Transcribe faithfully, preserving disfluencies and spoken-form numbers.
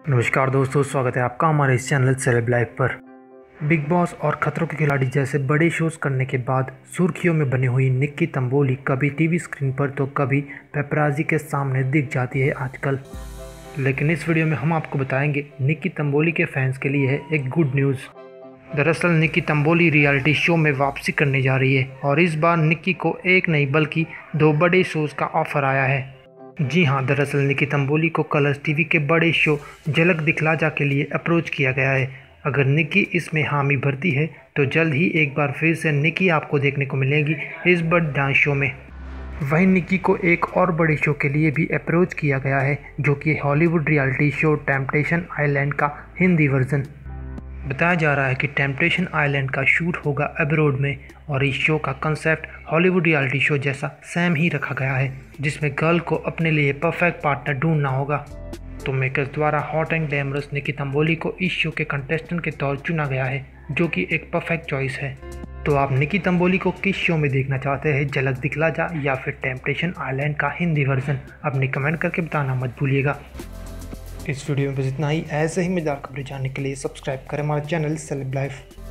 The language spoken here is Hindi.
नमस्कार दोस्तों, स्वागत है आपका हमारे इस चैनल सेलेब लाइफ पर। बिग बॉस और खतरों के खिलाड़ी जैसे बड़े शोज करने के बाद सुर्खियों में बनी हुई निक्की तंबोली कभी टीवी स्क्रीन पर तो कभी पेपराजी के सामने दिख जाती है आजकल। लेकिन इस वीडियो में हम आपको बताएंगे निक्की तंबोली के फैंस के लिए है एक गुड न्यूज़। दरअसल निक्की तंबोली रियलिटी शो में वापसी करने जा रही है और इस बार निक्की को एक नहीं बल्कि दो बड़े शोज का ऑफर आया है। जी हाँ, दरअसल निक्की तंबोली को कलर्स टीवी के बड़े शो झलक दिखला जा के लिए अप्रोच किया गया है। अगर निक्की इसमें हामी भरती है तो जल्द ही एक बार फिर से निक्की आपको देखने को मिलेगी इस बड़े डांस शो में। वहीं निक्की को एक और बड़े शो के लिए भी अप्रोच किया गया है, जो कि Hollywood reality show Temptation Island का हिंदी वर्जन। बताया जा रहा है कि टेम्पटेशन आइलैंड का शूट होगा अब्रॉड में और इस शो का कंसेप्ट हॉलीवुड रियलिटी शो जैसा सेम ही रखा गया है, जिसमें गर्ल को अपने लिए परफेक्ट पार्टनर ढूंढना होगा। तो मेकर्स द्वारा hot and glamorous Nikki Tamboli को इस शो के कंटेस्टेंट के तौर चुना गया है, जो कि एक परफेक्ट चॉइस है। तो आप निक्की तंबोली को किस शो में देखना चाहते हैं, झलक दिखला जा या फिर टेम्पटेशन आइलैंड का हिंदी वर्जन? अपनी कमेंट करके बताना मत भूलिएगा। इस वीडियो में बस इतना ही। ऐसे ही मजेदार खबरें जानने के लिए सब्सक्राइब करें हमारा चैनल सेलेब लाइफ।